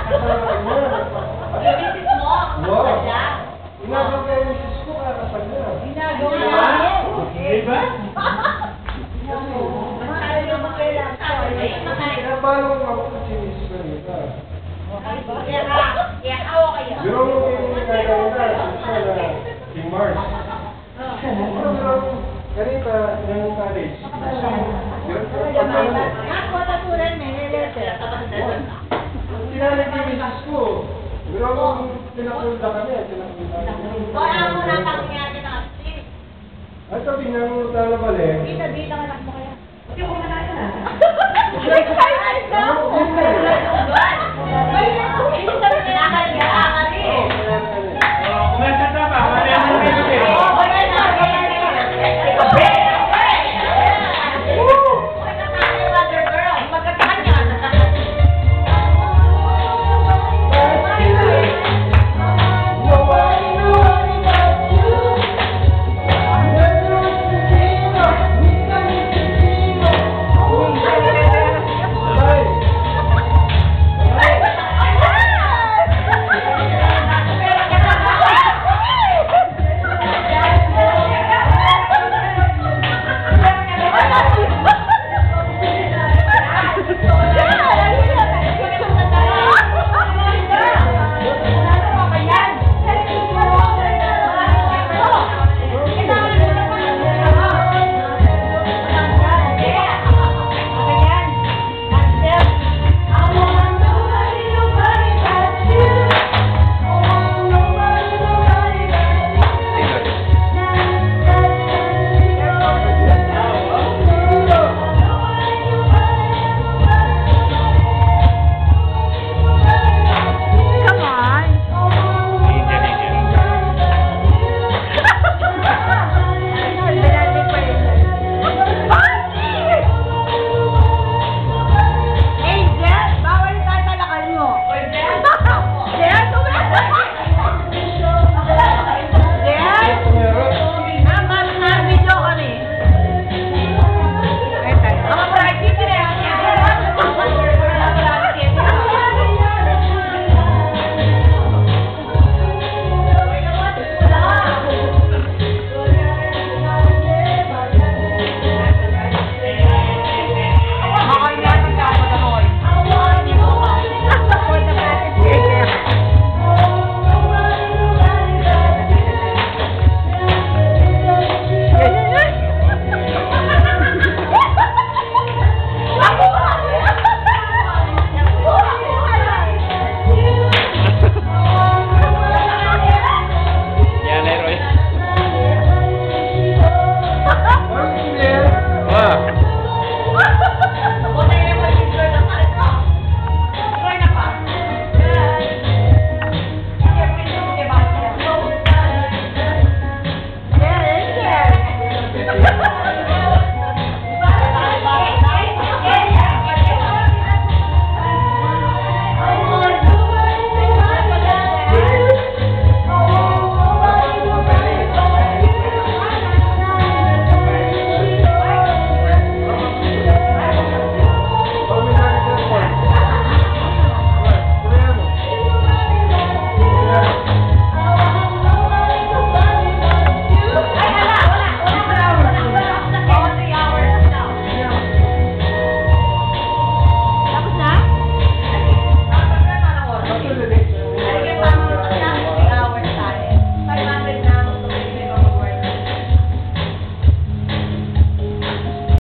Misis mo? Wow. Ginagawa kayo yung misis ko, kakasal na. Ginagawa namin. Diba? Pinabalong ako sa sinis ko nito. Kaya awa kayo. Pero yung ginagawa na, si Mars. Pero kanita, yung college. Ako natural may letter. Sinalit yung misis ko. Pero pinakulda kami, O, alam mo na pangyayari ng active. at sabi nga nung talabalik, Bida ang anak mo kaya. Hindi ko kumanayan. Excited na ako! May